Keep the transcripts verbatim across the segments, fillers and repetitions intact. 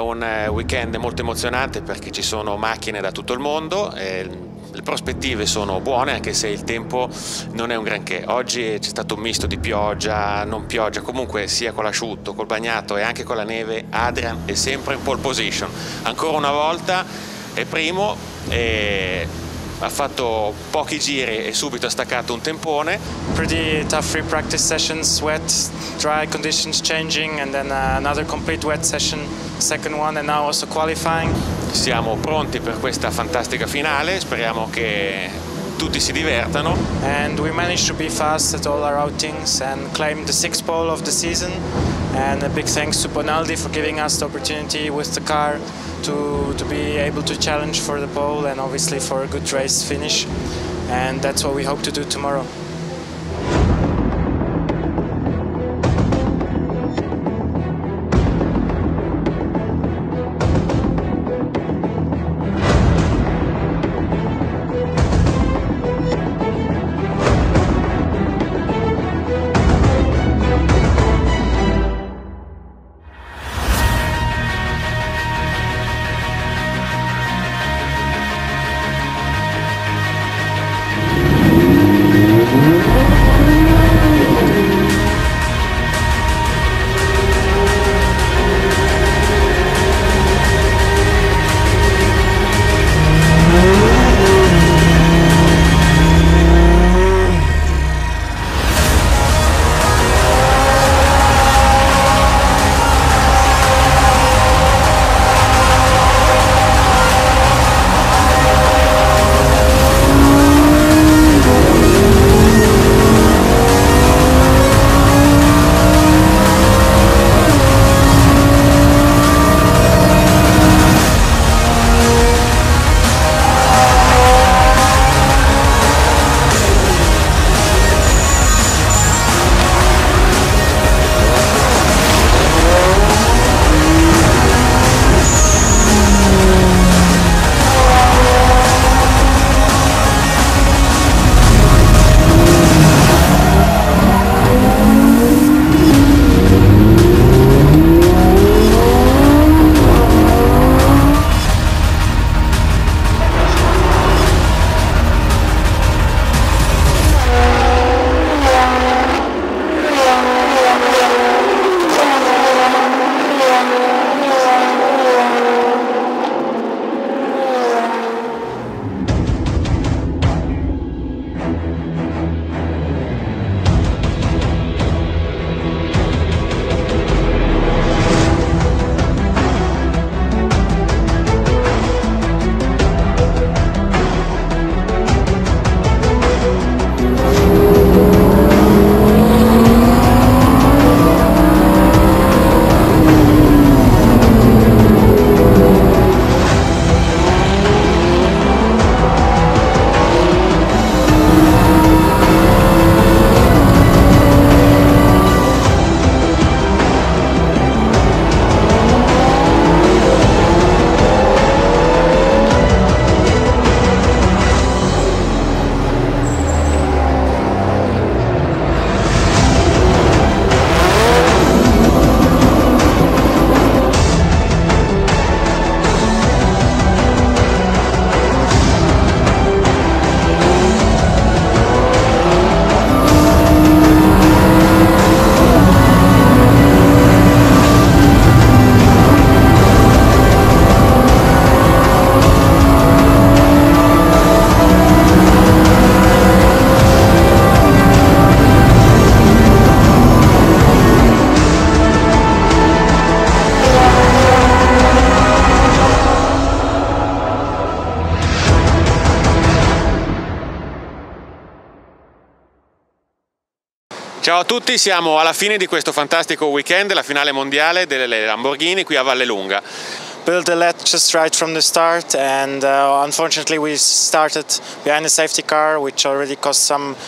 un weekend molto emozionante perché ci sono macchine da tutto il mondo e le prospettive sono buone, anche se il tempo non è un granché. Oggi c'è stato un misto di pioggia, non pioggia, comunque sia con l'asciutto, col bagnato e anche con la neve. Adrian è sempre in pole position, ancora una volta è primo e ha fatto pochi giri e subito ha staccato un tempone. Pretty tough free practice sessions, wet, dry conditions changing, and then uh, another complete wet session, second one, and now also qualifying. Siamo pronti per questa fantastica finale, speriamo che tutti si divertano. And we managed to be fast at all our outings and claim the sixth pole of the season. And a big thanks to Bonaldi for giving us the opportunity with the car to, to be able to challenge for the pole and obviously for a good race finish. And that's what we hope to do tomorrow. Ciao a tutti, siamo alla fine di questo fantastico weekend, la finale mondiale delle Lamborghini qui a Vallelunga. Built a led just right from the start, and uh, unfortunately we started behind the safety car, which already caused some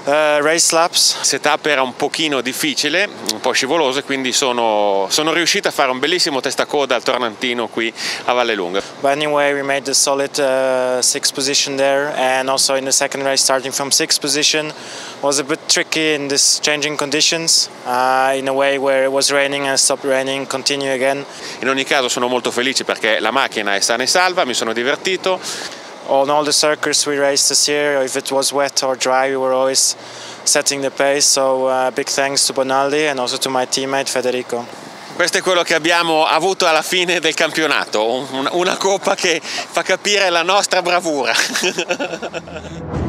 uh, race laps. Il setup era un pochino difficile, un po' scivoloso, e quindi sono, sono riuscito a fare un bellissimo testacoda al tornantino qui a Vallelunga. But anyway, we made a solid uh, sixth position there, and also in the second race starting from sixth position was a bit tricky in these changing conditions, uh, in a way where it was raining and stopped raining, continue again. In ogni caso sono molto felice perché la macchina è sana e salva, mi sono divertito. On all the circuits we raced this year, if it was wet or dry, we were always setting the pace, so uh, big thanks to Bonaldi and also to my teammate Federico. Questo è quello che abbiamo avuto alla fine del campionato, una coppa che fa capire la nostra bravura.